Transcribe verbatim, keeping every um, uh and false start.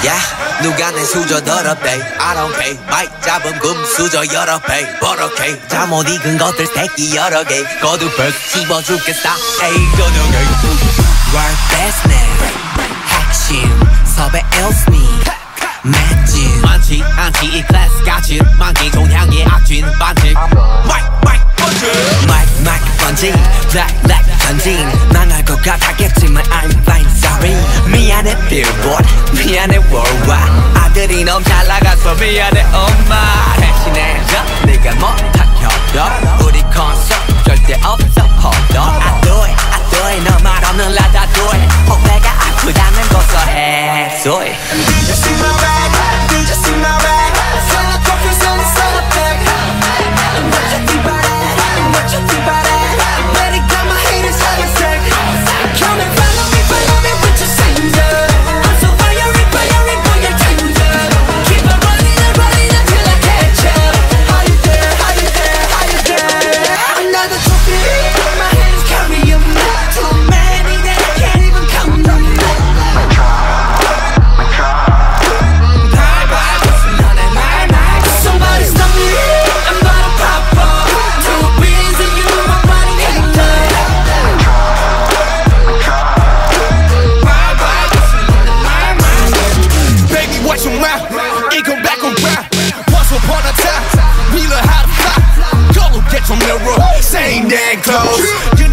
Yeah, 누가 내 수저 더럽대 I don't pay 마이크 잡은 금 수저 여러 배 버럭해 잠못 익은 것들 새끼 여러 개 거두벌 씹어 죽겠다 에이 저녁에 World best man 핵심 섭외 일스니 맷진 많지 않지 이 클래스 같이 만기 종향의 악진 반칙 마이크 마이크 번지 마이크 마이크 번지 블랙 블랙 전진 망할 것 같았겠지만 I'm fine sorry 미안해 billboard 미안해 worldwide 아들이 너무 잘 나가서 미안해 엄마 대신해줘 네가 못한 협력 우리 콘서트 절대 없어 hold on I do it I do it 너 말 없는 라다 do it 어깨가 아프다면 고소해 소리 Did you see my bag? Did you see my bag? Sell a coffee, sell a sell a bag. What you think about it? What you think about it? Better got my haters having sex. Come and follow me, follow me with your singer. I'm so fiery, fiery, boy, you're tender. Keep on running and running until I catch up. How you there? How you there? How you there? Another trophy, my hands carry them. Too many that I can't even count them. Somebody stop me, I'm gonna pop up. Two beans and you, my body hater. Baby, watch your mouth, it come back around. Once upon a time, we learned how to fly. Go get your mirror, same damn clothes.